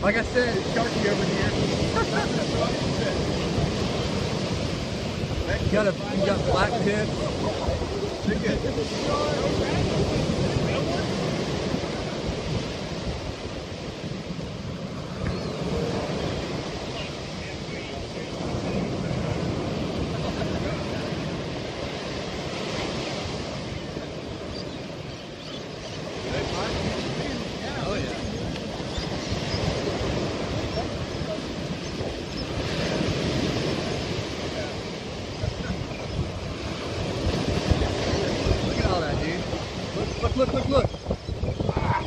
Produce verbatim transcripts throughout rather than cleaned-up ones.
Like I said, it's sharky over here. You got a, you got black tips. They're good. Oh yeah. Look at all that, dude. Look, look, look, look. Ah.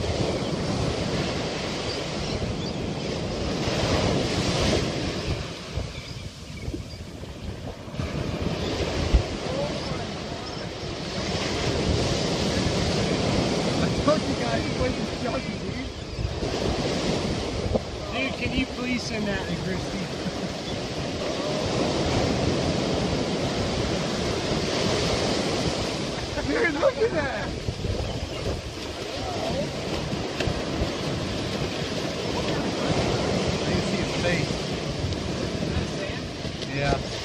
I told you guys, this place is sharky, dude. Dude, can you please send that to Christy? Dude, look at that! I can see his face. Yeah.